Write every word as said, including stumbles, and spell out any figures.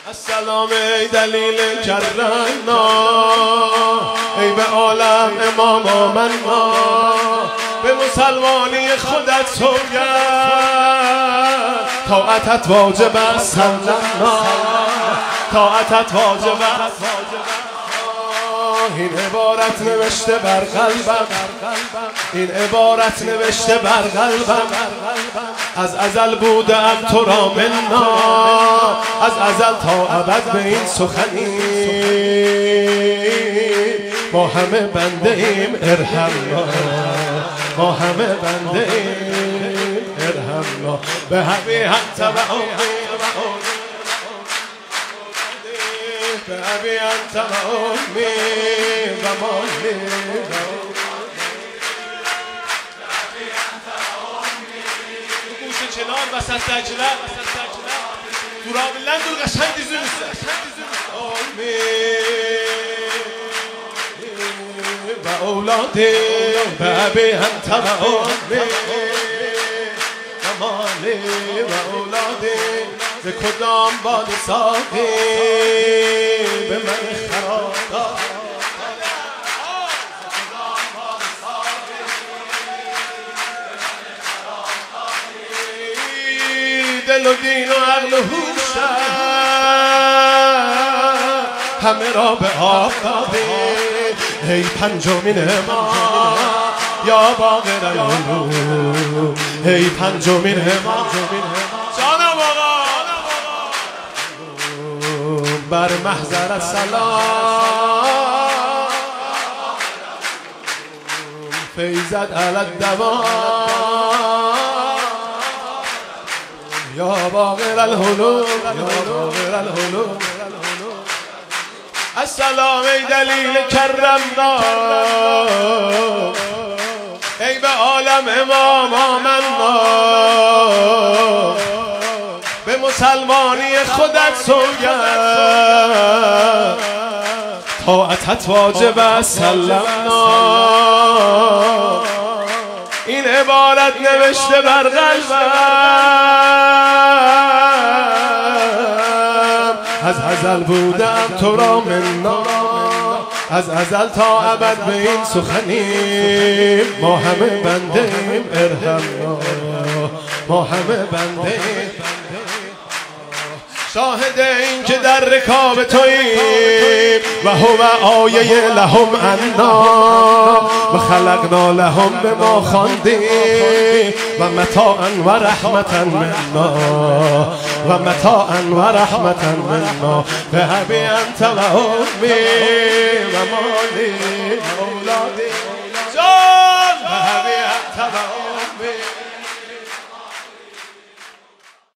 السلام ای دلیل کرنا، ای به عالم امام آمنا، به مسلمانی خودت سوگند، طاعتت واجب است سلمنا، طاعتت واجب است. این عبارت نوشته بر قلبم، این عبارت نوشته بر قلبم، از ازل بودم تو را منا، از ازل تا ابد به این سخنی، ما همه بنده ایم ارحمنا، ما همه بنده ایم ارحمنا، به حبی انت و امی به ابی انت و امی و مالی گوش چنان وسط دجله تو را بلند و قشنگ دیزونسته امی و اولادی به ابی انت و امی و مالی و اولادی، به کدام باد ساقی به من خراب دل و دین و عقل و هوش همه را به آب دادی، ای پنجمین ما یا باقر العلوم، ای پنجمین ما جانم آقا بر محضر السلام فیضت علی الدوام یا باقر الحلوم یا باقر الحلوم. السلام ای دلیل کرمنا، ای به عالم امام آمنا، به مسلمانی خودت سوگند، طاعتت واجب است سلمنا. این عبارت نوشته بر قلبم، از ازل بودم تو را منا، از ازل تا ابد به این سخنی، ما همه بنده ایم ارحمنا، ما همه بنده ایم. شاهد این که در رکاب توییم و هو آیه لهم انا و خلقنا لهم به ما خواندیم و متاعا و رحمتا منا و متاعا و رحمتا منا، به حبی انت و امی و مالی و اولادی جان، به حبی انت و امی